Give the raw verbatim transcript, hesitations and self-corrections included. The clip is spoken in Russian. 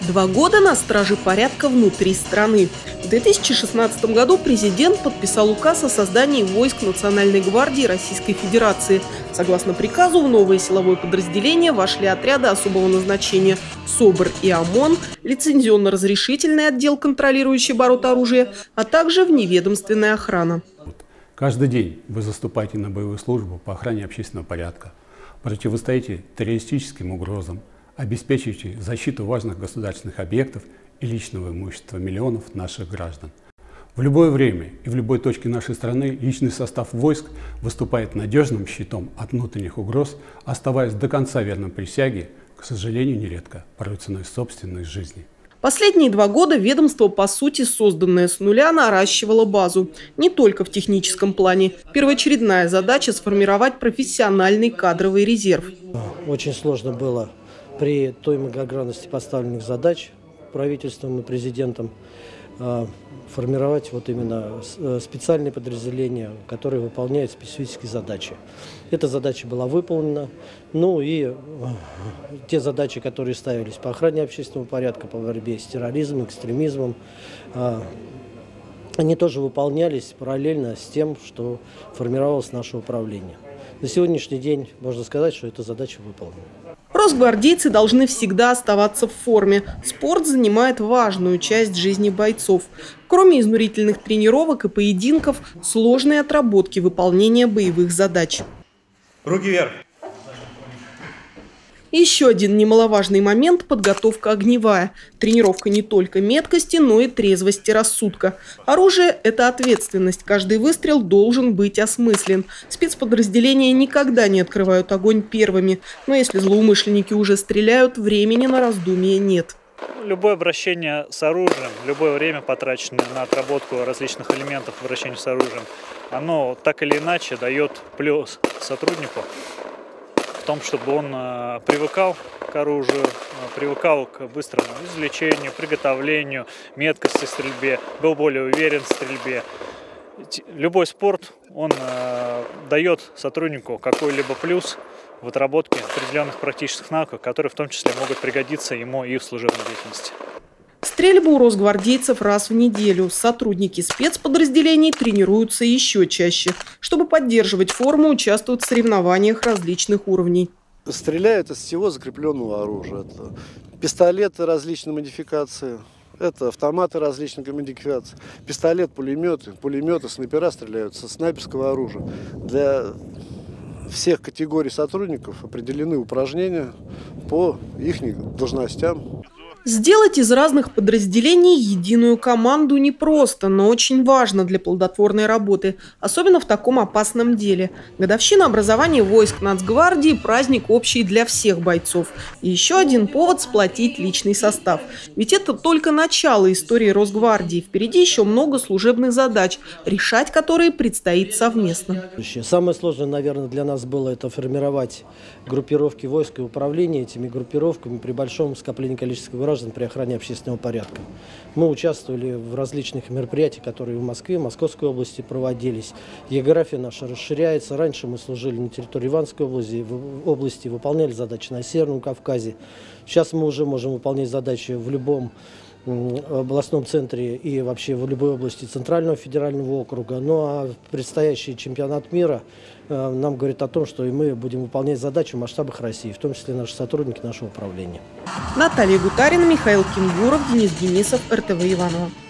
Два года на страже порядка внутри страны. В две тысячи шестнадцатом году президент подписал указ о создании войск Национальной гвардии Российской Федерации. Согласно приказу, в новое силовое подразделение вошли отряды особого назначения СОБР и ОМОН, лицензионно-разрешительный отдел, контролирующий оборот оружия, а также вневедомственная охрана. Каждый день вы заступаете на боевую службу по охране общественного порядка, противостоите террористическим угрозам, обеспечиваете защиту важных государственных объектов и личного имущества миллионов наших граждан. В любое время и в любой точке нашей страны личный состав войск выступает надежным щитом от внутренних угроз, оставаясь до конца верным присяге, к сожалению, нередко порой ценой собственной жизни. Последние два года ведомство, по сути, созданное с нуля, наращивало базу. Не только в техническом плане. Первоочередная задача – сформировать профессиональный кадровый резерв. Очень сложно было при той многогранности поставленных задач правительством и президентом формировать вот именно специальные подразделения, которые выполняют специфические задачи. Эта задача была выполнена. Ну и те задачи, которые ставились по охране общественного порядка, по борьбе с терроризмом, экстремизмом, они тоже выполнялись параллельно с тем, что формировалось наше управление. На сегодняшний день можно сказать, что эта задача выполнена. Росгвардейцы должны всегда оставаться в форме. Спорт занимает важную часть жизни бойцов. Кроме изнурительных тренировок и поединков, сложные отработки выполнения боевых задач. Руки вверх. Еще один немаловажный момент – подготовка огневая. Тренировка не только меткости, но и трезвости рассудка. Оружие – это ответственность. Каждый выстрел должен быть осмыслен. Спецподразделения никогда не открывают огонь первыми. Но если злоумышленники уже стреляют, времени на раздумье нет. Любое обращение с оружием, любое время, потраченное на отработку различных элементов обращения с оружием, оно так или иначе дает плюс сотруднику в том, чтобы он э, привыкал к оружию, э, привыкал к быстрому извлечению, приготовлению, меткости в стрельбе, был более уверен в стрельбе. Любой спорт, он э, дает сотруднику какой-либо плюс в отработке определенных практических навыков, которые в том числе могут пригодиться ему и в служебной деятельности. Стрельба у росгвардейцев раз в неделю. Сотрудники спецподразделений тренируются еще чаще. Чтобы поддерживать форму, участвуют в соревнованиях различных уровней. Стреляют из всего закрепленного оружия. Это пистолеты различной модификации, это автоматы различных модификаций, пистолет, пулеметы, пулеметы, снайпера стреляют со снайперского оружия. Для всех категорий сотрудников определены упражнения по их должностям. Сделать из разных подразделений единую команду непросто, но очень важно для плодотворной работы, особенно в таком опасном деле. Годовщина образования войск Нацгвардии – праздник общий для всех бойцов. И еще один повод – сплотить личный состав. Ведь это только начало истории Росгвардии. Впереди еще много служебных задач, решать которые предстоит совместно. Самое сложное, наверное, для нас было это формировать группировки войск и управление этими группировками при большом скоплении количества граждан при охране общественного порядка. Мы участвовали в различных мероприятиях, которые в Москве, в Московской области проводились. География наша расширяется. Раньше мы служили на территории Ивановской области, в области выполняли задачи на Северном Кавказе. Сейчас мы уже можем выполнять задачи в любом областном центре и вообще в любой области Центрального федерального округа. Ну а предстоящий чемпионат мира э, нам говорит о том, что и мы будем выполнять задачи в масштабах России, в том числе наши сотрудники нашего управления. Наталья Гутарина, Михаил Кенгуров, Денис Денисов, эр тэ вэ Иваново.